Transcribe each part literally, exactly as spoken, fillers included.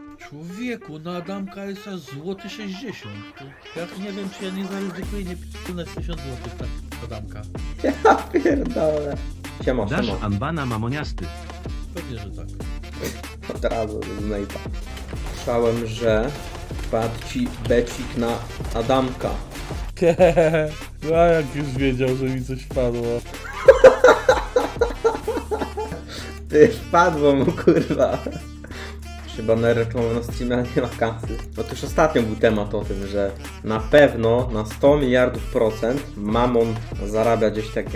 Człowieku, na Adamka jest aż złoty sześćdziesiąt. Ja nie wiem, czy ja nie zaryzykuję, nie p***nę z tysiąc złotych na Adamka. Ja pierdolę. Siema, Dasz siema. Ambana mamoniasty. Pewnie, że tak. Od razu z Nate'a. Słyszałem, że wpadł ci becik na Adamka. A jak już wiedział, że mi coś padło. Ty, wpadło mu, kurwa. Chyba na reklamę na streamie nie ma kasy. Otóż ostatnio był temat o tym, że na pewno na sto miliardów procent Mamon zarabia gdzieś takie.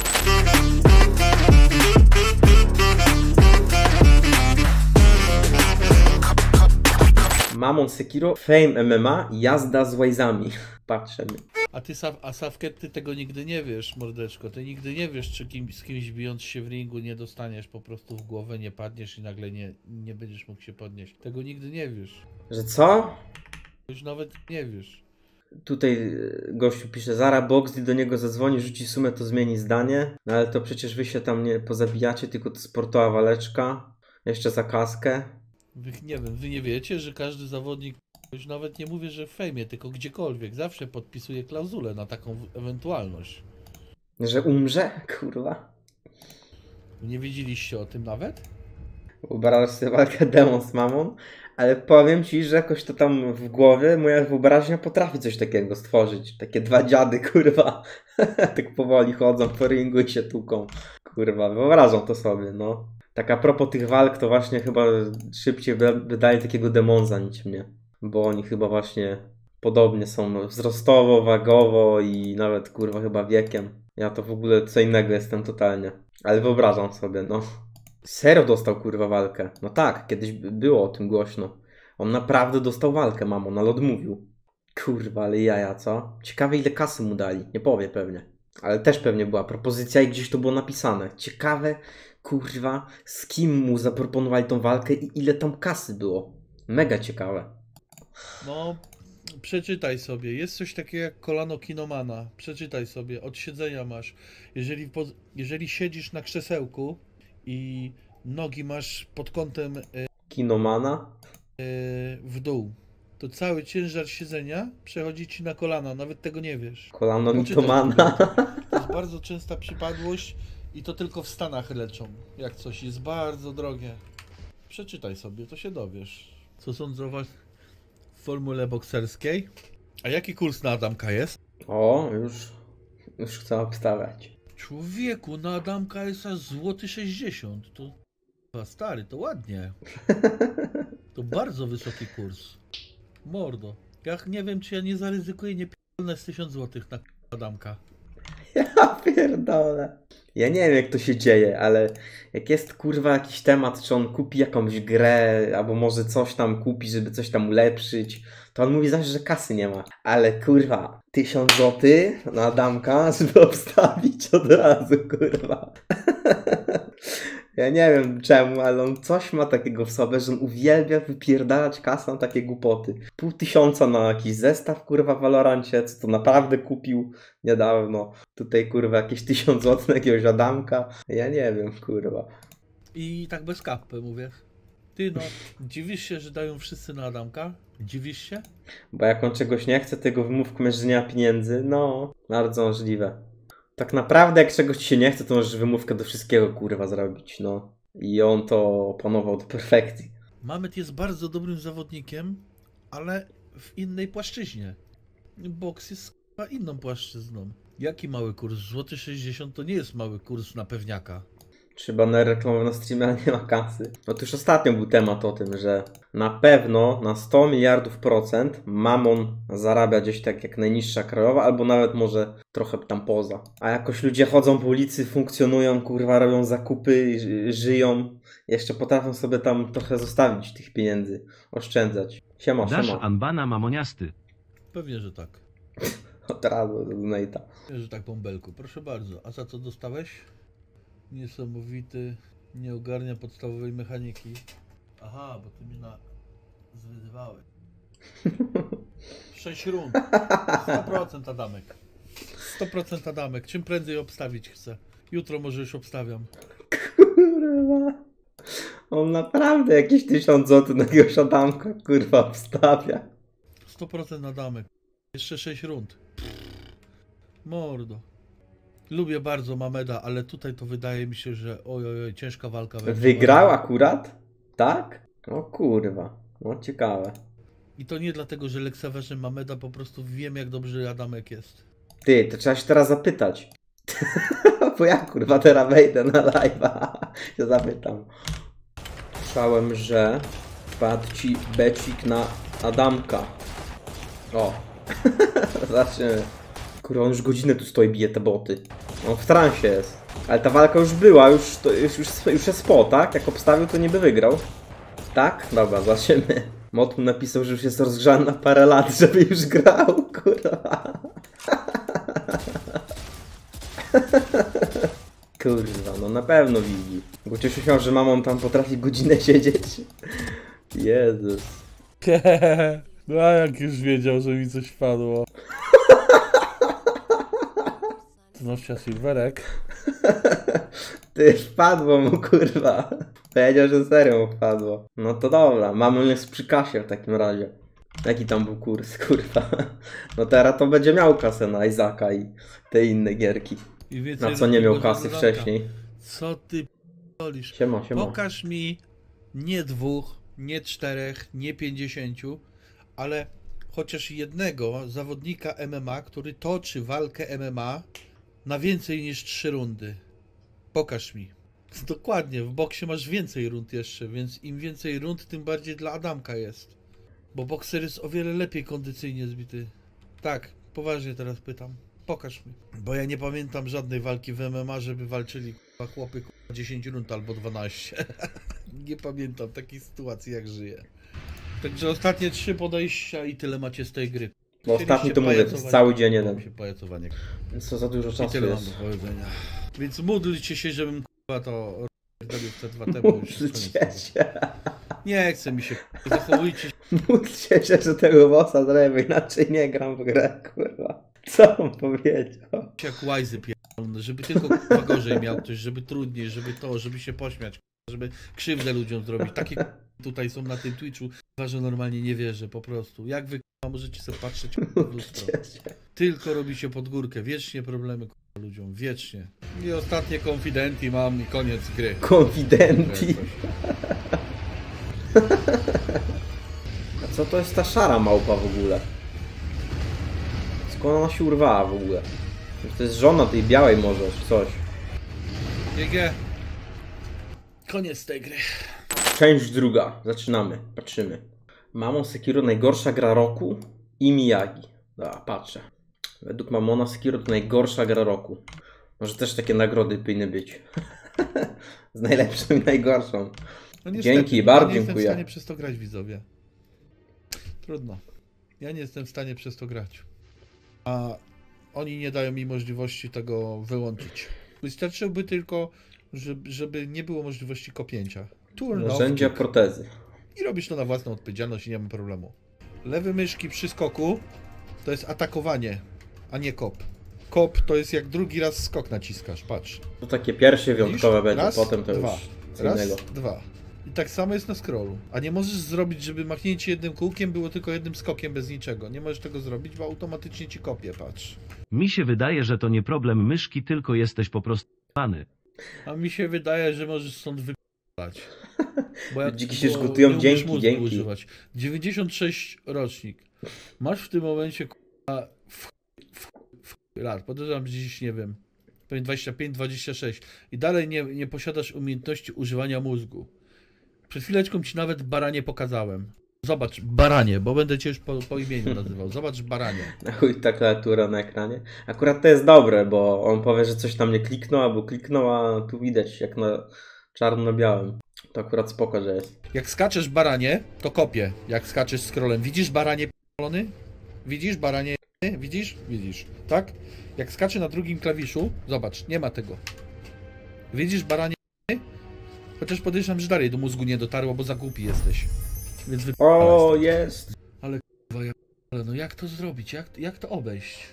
Mamon Sekiro, Fame M M A, jazda z Wajzami. Patrzę. A ty, a Safket, ty tego nigdy nie wiesz, mordeczko. Ty nigdy nie wiesz, czy kim, z kimś bijąc się w ringu nie dostaniesz po prostu w głowę, nie padniesz i nagle nie, nie będziesz mógł się podnieść. Tego nigdy nie wiesz. Że co? Już nawet nie wiesz. Tutaj gościu pisze, Zara Boxy do niego zadzwoni, rzuci sumę, to zmieni zdanie. No ale to przecież wy się tam nie pozabijacie, tylko to sportowa waleczka. Jeszcze za kaskę. Wy, nie wiem, wy nie wiecie, że każdy zawodnik, już nawet nie mówię, że w fejmie, tylko gdziekolwiek, zawsze podpisuje klauzulę na taką ewentualność. Że umrze? Kurwa. Nie wiedzieliście o tym nawet? Wyobrażasz sobie walkę Demon z Mamon, ale powiem ci, że jakoś to tam w głowie moja wyobraźnia potrafi coś takiego stworzyć. Takie dwa dziady, kurwa, tak powoli chodzą po ringu i się tłuką. Kurwa, wyobrażam to sobie, no. Tak a propos tych walk, to właśnie chyba szybciej wydali takiego Demonza niż mnie. Bo oni chyba właśnie podobnie są wzrostowo, wagowo i nawet kurwa chyba wiekiem. Ja to w ogóle co innego jestem totalnie. Ale wyobrażam sobie, no. Serio dostał kurwa walkę. No tak, kiedyś było o tym głośno. On naprawdę dostał walkę, Mamon, ale odmówił. Kurwa, ale jaja, co? Ciekawe ile kasy mu dali, nie powie pewnie. Ale też pewnie była propozycja i gdzieś to było napisane. Ciekawe, kurwa, z kim mu zaproponowali tą walkę i ile tam kasy było. Mega ciekawe. No, przeczytaj sobie. Jest coś takiego jak kolano kinomana. Przeczytaj sobie. Od siedzenia masz. Jeżeli, po, jeżeli siedzisz na krzesełku i nogi masz pod kątem y, Kinomana? y, w dół, to cały ciężar siedzenia przechodzi ci na kolana. Nawet tego nie wiesz. Kolano Poczytaj mitomana. sobie. To jest bardzo częsta przypadłość i to tylko w Stanach leczą. Jak coś jest bardzo drogie. Przeczytaj sobie, to się dowiesz. Co sądzę o was w formule bokserskiej? A jaki kurs na Adamka jest? O, już, już chcę obstawiać. Człowieku, na Adamka jest aż złoty sześćdziesiąt. To chyba stary, to ładnie. To bardzo wysoki kurs. Mordo. Ja nie wiem, czy ja nie zaryzykuję, nie p***nę z tysiąc złotych na Adamka. Ja pierdolę. Ja nie wiem jak to się dzieje, ale jak jest kurwa jakiś temat, czy on kupi jakąś grę, albo może coś tam kupi, żeby coś tam ulepszyć, to on mówi zawsze, że kasy nie ma. Ale kurwa, tysiąc złotych na Adamka, żeby obstawić od razu, kurwa. Ja nie wiem czemu, ale on coś ma takiego w sobie, że on uwielbia wypierdalać kasę na takie głupoty. Pół tysiąca na jakiś zestaw, kurwa, w Valorancie, co to naprawdę kupił niedawno. Tutaj, kurwa, jakieś tysiąc złotych na jakiegoś Adamka. Ja nie wiem, kurwa. I tak bez kapy mówię. Ty no, dziwisz się, że dają wszyscy na Adamka? Dziwisz się? Bo jak on czegoś nie chce, tego wymówką, że nie ma pieniędzy, no, bardzo możliwe. Tak naprawdę, jak czegoś ci się nie chce, to możesz wymówkę do wszystkiego, kurwa, zrobić, no. I on to opanował do perfekcji. Mamet jest bardzo dobrym zawodnikiem, ale w innej płaszczyźnie. Boks jest chyba inną płaszczyzną. Jaki mały kurs? Złoty sześćdziesiąt to nie jest mały kurs na pewniaka. Trzeba na reklamę na streamie, ale nie ma kasy. Otóż ostatnio był temat o tym, że na pewno na sto miliardów procent Mamon zarabia gdzieś tak jak najniższa krajowa, albo nawet może trochę tam poza. A jakoś ludzie chodzą po ulicy, funkcjonują, kurwa, robią zakupy, żyją. Jeszcze potrafią sobie tam trochę zostawić tych pieniędzy, oszczędzać. Siema, Dasz siema. Ambana mamoniasty. Pewnie, że tak. Od razu do Nate'a. Pewnie, że tak, bąbelku. Proszę bardzo. A za co dostałeś? Niesamowity, nie ogarnia podstawowej mechaniki. Aha, bo ty mnie na... zwyzywałeś. sześć rund. sto procent Adamek. sto procent Adamek. Czym prędzej obstawić chcę. Jutro może już obstawiam. Kurwa. On naprawdę jakieś tysiąc złotych na jakiegoś Adamka, kurwa, wstawia. sto procent na damek. Jeszcze sześć rund. Mordo. Lubię bardzo Mameda, ale tutaj to wydaje mi się, że oj, oj, oj ciężka walka. Wygrał akurat? Tak? O kurwa, no ciekawe. I to nie dlatego, że lekceważę Mameda, po prostu wiem, jak dobrze Adamek jest. Ty, to trzeba się teraz zapytać. Bo ja kurwa teraz wejdę na live'a. Się zapytam. Słyszałem, że wpadł ci becik na Adamka. O. Zobaczymy. Kurwa, on już godzinę tu stoi, bije te boty. On w transie jest. Ale ta walka już była, już, to, już, już, już jest po, tak? Jak obstawił, to niby wygrał. Tak? Dobra, zobaczymy. Mod mu napisał, że już jest rozgrzany na parę lat, żeby już grał, kurwa. Kurwa, no na pewno widzi. Bo cieszył się, że mamą tam potrafi godzinę siedzieć. Jezus. No a jak już wiedział, że mi coś wpadło. Nościa Silverek. Ty, wpadło mu, kurwa. Powiedział, że serio mu wpadło. No to dobra, mamy jest przy kasie w takim razie. Jaki tam był kurs, kurwa. No teraz to będzie miał kasę na Izaka i te inne gierki. I więcej Na co nie miał drugiego kasy Adamka. wcześniej. Co ty p***olisz? Siema, siema. Pokaż mi nie dwóch, nie czterech, nie pięćdziesięciu, ale chociaż jednego zawodnika M M A, który toczy walkę M M A na więcej niż trzy rundy. Pokaż mi. Dokładnie, w boksie masz więcej rund jeszcze, więc im więcej rund, tym bardziej dla Adamka jest. Bo bokser jest o wiele lepiej kondycyjnie zbity. Tak, poważnie teraz pytam. Pokaż mi. Bo ja nie pamiętam żadnej walki w M M A, żeby walczyli k***a, chłopy k***a, dziesięć rund albo dwanaście. Nie pamiętam takiej sytuacji, jak żyję. Także ostatnie trzy podejścia i tyle macie z tej gry. Bo ostatni to mówię, to jest cały dzień jeden. Się pajacowanie. Co za dużo I czasu tyle mam jest. do powiedzenia. Więc módlcie się, żebym k***a to robił w te dwa temu. Już jest Módlcie koniec. się. Nie chce mi się, k***a, zachowujcie się. Módlcie się, że tego bossa zrobię, inaczej nie gram w grę, kurwa. Co on powiedział? Jak łajzy pierdolone, żeby tylko k***a gorzej miał ktoś, żeby trudniej, żeby to, żeby się pośmiać, k***a, żeby krzywdę ludziom zrobić. Takie k***a tutaj są na tym Twitchu, że normalnie nie wierzę po prostu. Jak wy k***a możecie sobie patrzeć k***a, w lustro? Tylko robicie pod górkę, wiecznie problemy k***a ludziom, wiecznie. I ostatnie konfidenti mam i koniec gry. Konfidenti. A co to jest ta szara małpa w ogóle? Skąd ona się urwała w ogóle? To jest żona tej białej może, czy coś. G G. Koniec tej gry. Część druga. Zaczynamy. Patrzymy. Mamon Sekiro najgorsza gra roku i Miyagi. Dobra, patrzę. Według Mamona Sekiro to najgorsza gra roku. Może też takie nagrody powinny być. Z najlepszą i najgorszą. No niestety, Dzięki, bardzo ja nie dziękuję. jestem w stanie przez to grać, widzowie. Trudno. Ja nie jestem w stanie przez to grać. A oni nie dają mi możliwości tego wyłączyć. Wystarczyłby tylko, żeby, żeby nie było możliwości kopięcia. Turn off Narzędzia kick. protezy. I robisz to na własną odpowiedzialność i nie ma problemu. Lewy myszki przy skoku to jest atakowanie, a nie kop. Kop to jest jak drugi raz skok naciskasz, patrz. To takie pierwsze wyjątkowe Widzisz? będzie, Raz, potem to dwa. już co Raz, innego. dwa. I tak samo jest na scrollu. A nie możesz zrobić, żeby machnięcie jednym kółkiem było tylko jednym skokiem bez niczego. Nie możesz tego zrobić, bo automatycznie ci kopie, patrz. Mi się wydaje, że to nie problem myszki, tylko jesteś po prostu pany. A mi się wydaje, że możesz stąd wyp***ać. Bo jak Dziki się bo żgutują, nie umiesz dzięki, mózgu dzięki. używać. dziewięćdziesiąt sześć rocznik. Masz w tym momencie k***a w, w, w lat. Podejrzewam, że dziś nie wiem. Pewnie dwadzieścia pięć dwadzieścia sześć. I dalej nie, nie posiadasz umiejętności używania mózgu. Przed chwileczką ci nawet baranie pokazałem. Zobacz, baranie, bo będę cię już po, po imieniu nazywał. Zobacz, baranie. Na chuj ta klawiatura na ekranie. Akurat to jest dobre, bo on powie, że coś tam nie kliknął, albo kliknął, a tu widać jak na czarno-białym. To akurat spoko, że jest. Jak skaczesz baranie, to kopie. Jak skaczesz scrollem. Widzisz baranie p***lony? Widzisz baranie? Widzisz? Widzisz. Tak? Jak skacze na drugim klawiszu, zobacz, nie ma tego. Widzisz baranie? Chociaż podejrzewam, że dalej do mózgu nie dotarło, bo za głupi jesteś. Więc O, wyp***ałeś. jest! Ale no jak to zrobić? Jak, jak to obejść?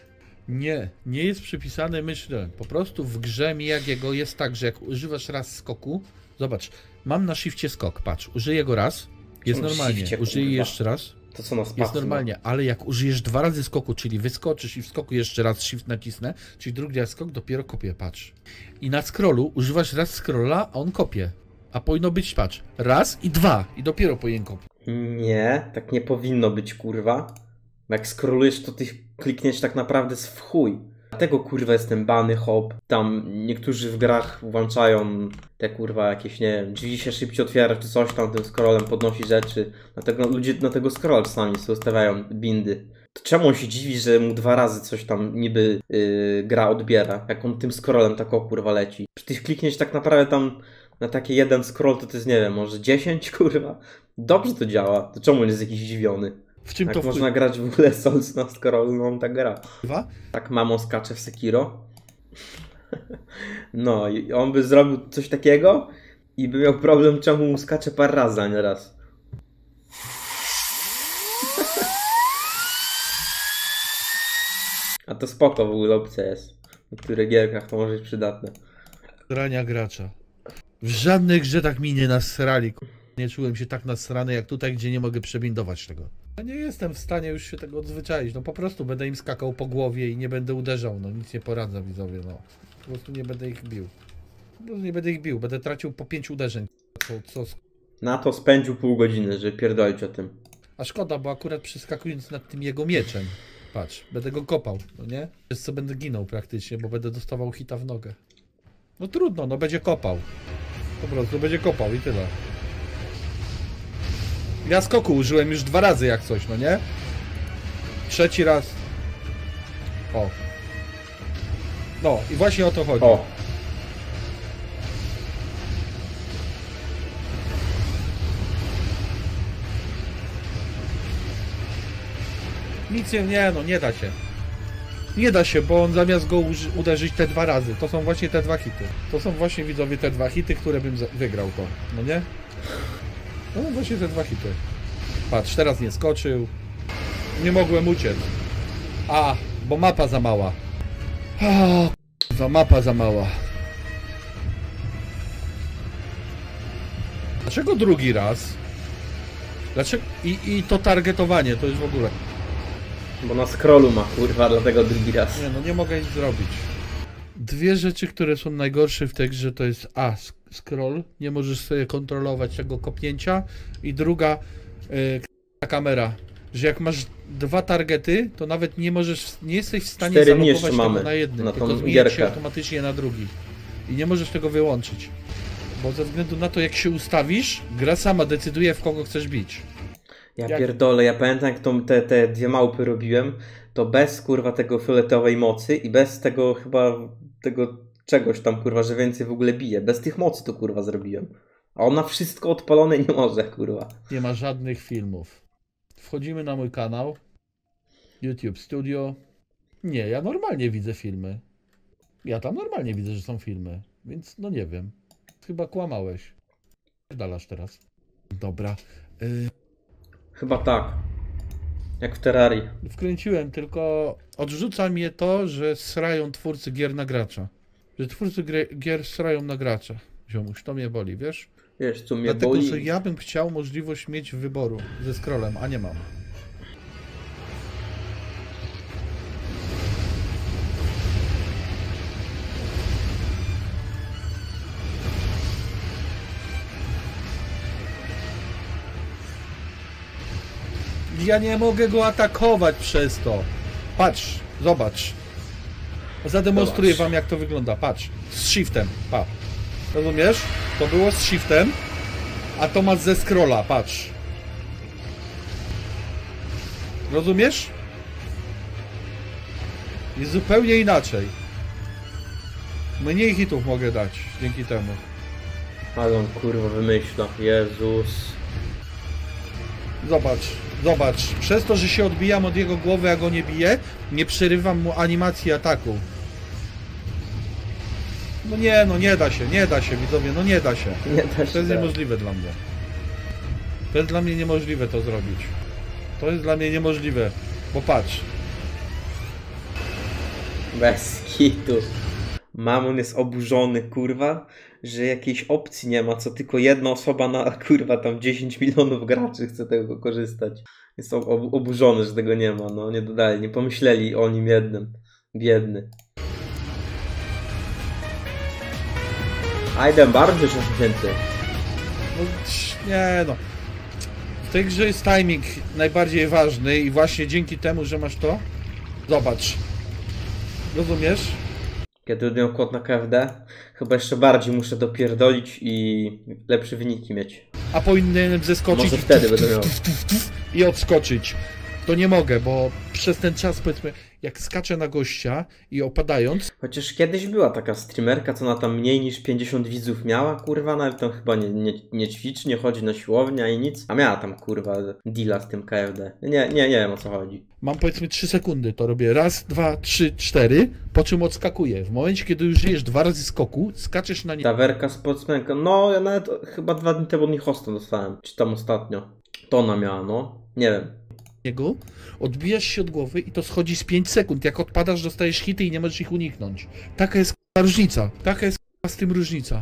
Nie, nie jest przypisane myślę. Po prostu w grze Miyagiego jest tak, że jak używasz raz skoku, zobacz, mam na shifcie skok, patrz, użyję go raz, jest Na normalnie, shifcie, użyję kurwa. jeszcze raz, To co na spacji, jest normalnie, ale jak użyjesz dwa razy skoku, czyli wyskoczysz i w skoku jeszcze raz shift nacisnę, czyli drugi raz skok, dopiero kopię, patrz. I na scrollu używasz raz scrolla, a on kopie. A powinno być, patrz, raz i dwa i dopiero powinien kopić. Nie, tak nie powinno być, kurwa. Jak scrollujesz, to ty klikniesz tak naprawdę z w chuj. Dlatego, kurwa, jestem bany, hop. Tam niektórzy w grach włączają te, kurwa, jakieś, nie wiem, drzwi się szybciej otwiera, czy coś tam, tym scrollem podnosi rzeczy. Dlatego ludzie na tego scrolla czasami sobie ustawiają bindy. To czemu on się dziwi, że mu dwa razy coś tam niby yy, gra odbiera, jak on tym scrollem tak o, kurwa, leci. Przecież klikniesz tak naprawdę tam na taki jeden scroll, to to jest, nie wiem, może dziesięć, kurwa. Dobrze to działa, to czemu on jest jakiś zdziwiony? W czym Jak to można grać w ogóle Souls na scrollu, no on tak gra. wpływa? Tak mamo skacze w Sekiro. No i on by zrobił coś takiego i by miał problem, czemu mu skacze parę razy, a nie raz. A to spoko w ogóle opcja jest. W niektórych gierkach to może być przydatne. Grania gracza. W żadnych grze tak mi nie nasrali. k***. Nie czułem się tak nasrany jak tutaj, gdzie nie mogę przebindować tego. Ja nie jestem w stanie już się tego odzwyczaić. No po prostu będę im skakał po głowie i nie będę uderzał. No nic nie poradzę, widzowie. No. Po prostu nie będę ich bił. Po prostu nie będę ich bił. Będę tracił po pięć uderzeń. Co, co... Na to spędził pół godziny, żeby pierdolić o tym. A szkoda, bo akurat przeskakując nad tym jego mieczem. Patrz, będę go kopał, no nie? Przez co będę ginął praktycznie, bo będę dostawał hita w nogę. No trudno, no będzie kopał. Po prostu będzie kopał i tyle. Ja skoku użyłem już dwa razy jak coś, no nie? Trzeci raz. O. No i właśnie o to chodzi. O! Nic nie, nie no, nie da się. Nie da się, bo on zamiast go uży- uderzyć te dwa razy, to są właśnie te dwa hity. To są właśnie, widzowie, te dwa hity, które bym za- wygrał to, no nie? No właśnie te dwa hity. Patrz, teraz nie skoczył. Nie mogłem uciec. A, bo mapa za mała. A, za mapa za mała. Dlaczego drugi raz? Dlaczego? I, i to targetowanie, to jest w ogóle. Bo na scrollu ma, kurwa, dlatego drugi raz. Nie no, nie mogę nic zrobić. Dwie rzeczy, które są najgorsze w tej grze, to jest A, sk- scroll, nie możesz sobie kontrolować tego kopnięcia, i druga, y, k- kamera, że jak masz dwa targety, to nawet nie możesz, nie jesteś w stanie Cztery dni zalogować jeszcze tego mamy na jednym, na tą tylko zmienia się gierkę. automatycznie na drugi. I nie możesz tego wyłączyć. Bo ze względu na to, jak się ustawisz, gra sama decyduje, w kogo chcesz bić. Ja Jak- pierdolę, ja pamiętam jak to, te, te dwie małpy robiłem, to bez kurwa tego fioletowej mocy i bez tego chyba tego czegoś tam kurwa, że więcej w ogóle bije. Bez tych mocy to kurwa zrobiłem. A ona wszystko odpalone nie może kurwa. Nie ma żadnych filmów. Wchodzimy na mój kanał. YouTube Studio. Nie, ja normalnie widzę filmy. Ja tam normalnie widzę, że są filmy. Więc no nie wiem. Chyba kłamałeś. Dalasz teraz. Dobra. Y, Chyba tak. Jak w Terrarii. wkręciłem, tylko odrzuca mnie to, że srają twórcy gier na gracza. Że twórcy gry, gier srają na gracza. Ziomuś, to mnie boli, wiesz? Wiesz co mnie Dlatego, boli? że ja bym chciał możliwość mieć wyboru ze scrollem, a nie mam. Ja nie mogę go atakować przez to. Patrz, zobacz. Zademonstruję Zobacz. wam, jak to wygląda. Patrz, z shiftem, pa. Rozumiesz? To było z shiftem, a to masz ze scrolla, patrz. Rozumiesz? Jest zupełnie inaczej. Mniej hitów mogę dać dzięki temu. Ale on kurwa wymyśla. Jezus. Zobacz, zobacz. Przez to, że się odbijam od jego głowy, a go nie biję, nie przerywam mu animacji ataku. No nie, no nie da się, nie da się, widzowie, no nie da się. Nie da się To jest da. niemożliwe dla mnie. To jest dla mnie niemożliwe to zrobić. To jest dla mnie niemożliwe, bo patrz. Bez kitu. Mamon jest oburzony, kurwa, że jakiejś opcji nie ma, co tylko jedna osoba na, kurwa, tam dziesięć milionów graczy chce tego korzystać. Jest ob oburzony, że tego nie ma, no nie dodali, nie pomyśleli o nim jednym. Biedny. Aiden bardzo już osiągnięty. No, nie no. W tej grze jest timing najbardziej ważny i właśnie dzięki temu, że masz to, zobacz. Rozumiesz? Kiedy będę miał kod na K F D, chyba jeszcze bardziej muszę dopierdolić i lepsze wyniki mieć. A powinienem zeskoczyć Może wtedy będę miał. i odskoczyć. To nie mogę, bo przez ten czas, powiedzmy, jak skaczę na gościa i opadając... Chociaż kiedyś była taka streamerka, co ona tam mniej niż pięćdziesiąt widzów miała, kurwa, nawet tam chyba nie, nie, nie ćwiczy, nie chodzi na siłownię ani nic. A miała tam, kurwa, deala z tym K F D. Nie, nie, nie wiem o co chodzi. Mam powiedzmy trzy sekundy, to robię raz, dwa, trzy, cztery, po czym odskakuję. W momencie, kiedy już żyjesz dwa razy skoku, skaczesz na nie... Tawerka sportsmenka, no ja nawet chyba dwa dni temu od nich hosta dostałem, czy tam ostatnio. To ona miała, no, nie wiem. Niego, odbijasz się od głowy i to schodzi z pięć sekund. Jak odpadasz, dostajesz hity i nie możesz ich uniknąć. Taka jest k***a różnica. Taka jest k***a z tym różnica.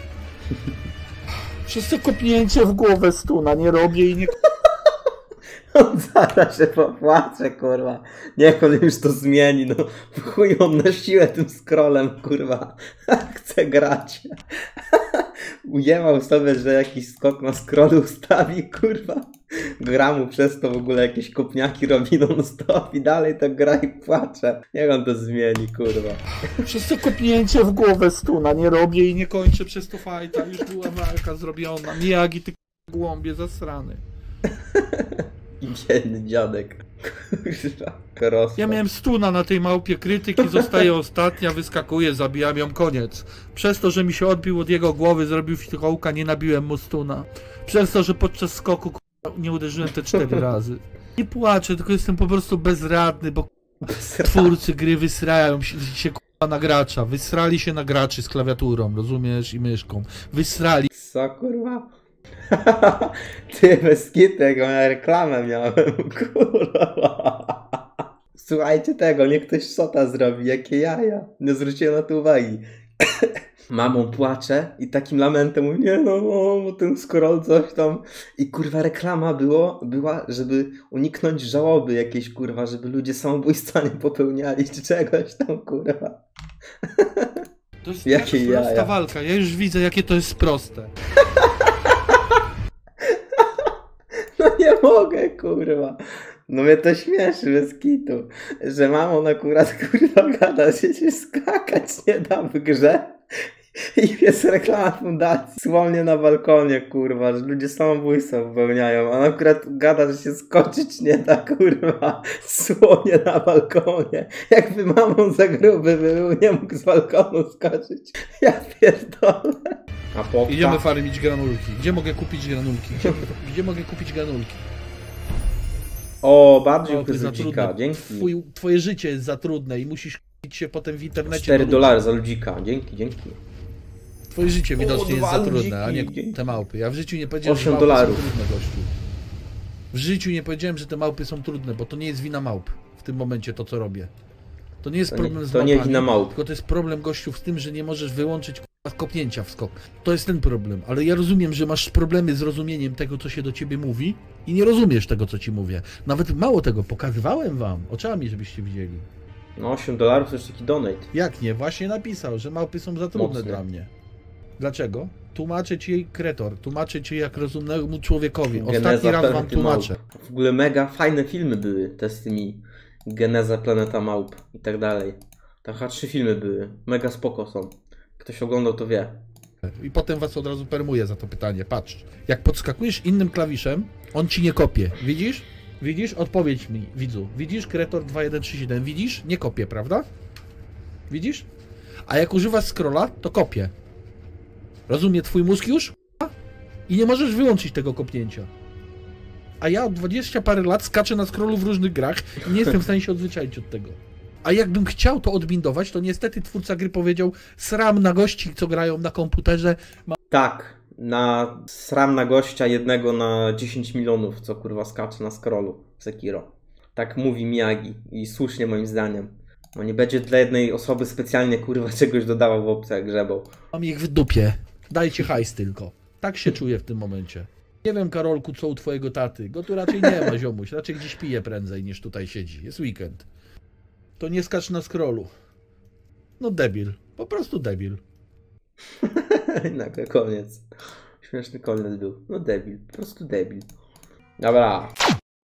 Przez to kopnięcie w głowę stuna nie robię i nie... On zaraz się popłacze, kurwa. Niech on już to zmieni, no. Chuj on na siłę tym scrollem, kurwa. Chce grać. Ujebał sobie, że jakiś skok na scrollu ustawi, kurwa. Gra mu przez to w ogóle jakieś kopniaki robi non-stop i dalej to gra i płacze. Niech on to zmieni, kurwa. Przez to kopnięcie w głowę stuna nie robię i nie kończę przez to fajta. Już była walka zrobiona. Miyagi, ty głąbie zasrany. I biedny dziadek. Kurwa. Ja miałem stuna na tej małpie, krytyki, zostaje ostatnia, wyskakuje, zabijam ją, koniec. Przez to, że mi się odbił od jego głowy, zrobił fikołka, nie nabiłem mu stuna. Przez to, że podczas skoku k***a, nie uderzyłem te cztery razy. Nie płaczę, tylko jestem po prostu bezradny, bo k***a, twórcy gry wysrają się, się k***a, na gracza. Wysrali się na graczy z klawiaturą, rozumiesz, i myszką. Wysrali. Co, kurwa? Ty, bez kitek, ja reklamę miałem, kurwa. Słuchajcie tego, niech ktoś szota zrobi, jakie jaja. Nie zwróciłem na to uwagi. Mamą płacze i takim lamentem mówi, nie no, o, ten scroll coś tam. I kurwa reklama było, była, żeby uniknąć żałoby jakiejś, kurwa, żeby ludzie samobójstwa nie popełniali czy czegoś tam, kurwa. To jest jakie taka prosta jaja. walka, ja już widzę, jakie to jest proste. No nie mogę, kurwa. No mnie to śmieszy bez kitu, że mamon akurat, kurwa, gada, że się skakać nie da w grze i jest reklama fundacji słownie na balkonie, kurwa, że ludzie samobójstwa popełniają, a on akurat gada, że się skoczyć nie da, kurwa, słownie na balkonie. Jakby mamon za gruby był, nie mógł z balkonu skoczyć. Ja pierdolę. A popka? Idziemy farmić granulki. Gdzie mogę kupić granulki? Gdzie, gdzie mogę kupić granulki? O, bardziej O, to jest za ludzika, trudne. dzięki. Twój, twoje życie jest za trudne i musisz kupić się potem w internecie. cztery do dolary za ludzika, dzięki, dzięki. ludzi. Twoje życie widocznie jest dwa za trudne, ludziki, a nie dzięki. te małpy. Ja w życiu nie powiedziałem, że osiem małpy dolarów. są trudne, gościu. W życiu nie powiedziałem, że te małpy są trudne, bo to nie jest wina małp w tym momencie to, co robię. To nie jest To problem nie, z to małpami, nie wina małp. tylko to jest problem, gościu, z tym, że nie możesz wyłączyć k***a, kopnięcia w skok. To jest ten problem, ale ja rozumiem, że masz problemy z rozumieniem tego, co się do ciebie mówi i nie rozumiesz tego, co ci mówię. Nawet mało tego, pokazywałem wam oczami, żebyście widzieli. No osiem dolarów to już taki donate. Jak nie? Właśnie napisał, że małpy są za trudne Mocne. dla mnie. Dlaczego? Tłumaczę ci, kretor, tłumaczę ci jak rozumnemu człowiekowi. Ostatni Geneza raz wam Planety tłumaczę. Małp. W ogóle mega fajne filmy były te z tymi Geneza Planeta Małp i tak dalej. Tam chyba trzy filmy były. Mega spoko są. Ktoś oglądał to wie. I potem was od razu permuję za to pytanie. Patrz, jak podskakujesz innym klawiszem, on ci nie kopie. Widzisz? Widzisz? Odpowiedź mi, widzu. Widzisz? Kretor dwa jeden trzy siedem. Widzisz? Nie kopie, prawda? Widzisz? A jak używasz scrolla, to kopie. Rozumie twój mózg już? I nie możesz wyłączyć tego kopnięcia. A ja od dwudziestu parę lat skaczę na scrollu w różnych grach i nie jestem w stanie się odzwyczaić od tego. A jakbym chciał to odbindować, to niestety twórca gry powiedział sram na gości, co grają na komputerze. Ma... Tak, na sram na gościa jednego na dziesięć milionów, co kurwa skacze na scrollu Sekiro. Tak mówi Miyagi i słusznie moim zdaniem. No nie będzie dla jednej osoby specjalnie kurwa czegoś dodawał w opcjach grzebał. Mam ich w dupie. Dajcie hajs tylko. Tak się czuję w tym momencie. Nie wiem, Karolku, co u twojego taty. Go tu raczej nie ma, ziomuś. Raczej gdzieś pije prędzej niż tutaj siedzi. Jest weekend. To nie skacz na scrollu. No debil. Po prostu debil. Nagle koniec. Śmieszny koniec był. No debil. Po prostu debil. Dobra.